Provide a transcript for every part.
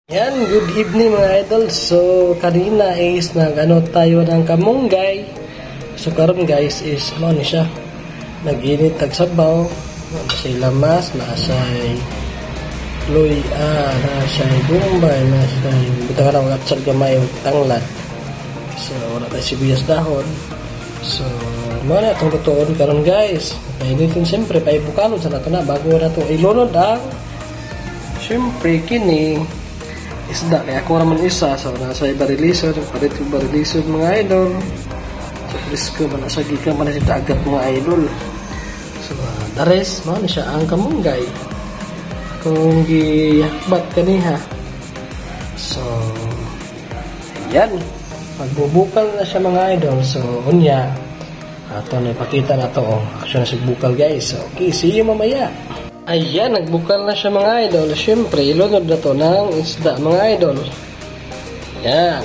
Yan, good evening mga idol. So, kanina is nag-ano tayo ng kamunggay. So, karon guys is, ano ni siya? Nag-init, tagsabaw. Nasa'y lamas, nasa'y luy, nasa'y bumbay, nasa'y butang na mga tsal gamay, tanglad. So, wala tayo sibuyas dahon. So, mga na itong tutuon karon guys. Painitin siyempre, paibukalod sa nato na. Bago na ito ilunod ang siyempre, kini isda, kaya ako naman isa. So, nasa ibariliso, palit yung bariliso mga idol. So, risko man, nasa gika man na siya agad mga idol. So, the rest, na siya ang kamunggay. Kung gihakbat kaniha. So, yan. Magbubukal na siya mga idol. So, unya, ito na ipakita na ito. Action na siya bukal guys. So, okay, see you mamaya. Ayan, nagbukal na siya mga idol. Siyempre, ilunod na to ng isda mga idol. Ayan.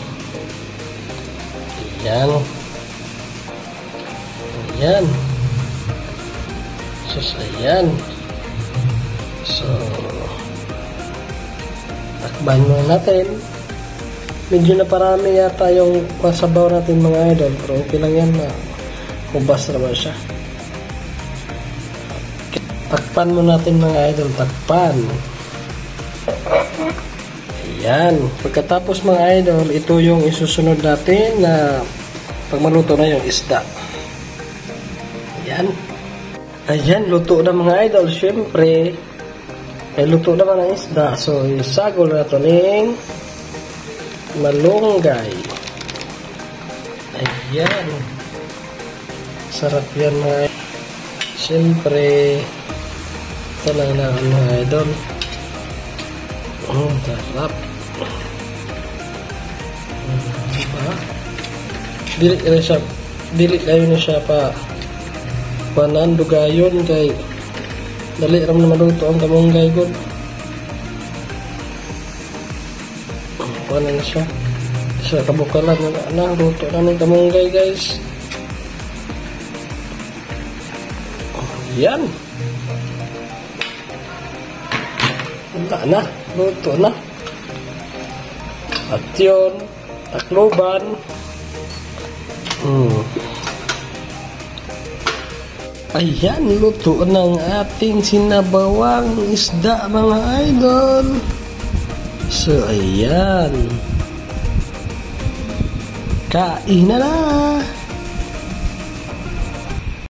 Ayan. Ayan. So, ayan. So, takban muna natin. Medyo na parami yata yung masabaw natin mga idol. Pero okay lang yan na. Kubas naman siya. Takpan mo natin mga idol, takpan. Ayan. Pagkatapos mga idol, ito yung isusunod natin na pag maluto na yung isda. Ayan. Ayan, luto na mga idol. Siyempre, ay luto naman ang isda. So, isagol na ito ng malunggay. Ayan. Sarap yan mga idol. Siyempre, ito lang na mga idol. Sarap. Diba? Dili kayo na siya pa panandugayon kay dali ram na maluto ang kamunggay ko. Paano na siya? Sa kabukalan na luto na ng kamunggay guys. Yan. Wala na. Luto na. At yun. Takloban. Ayan. Luto ng ating sinabawang isda mga idol. So, ayan. Kain na na.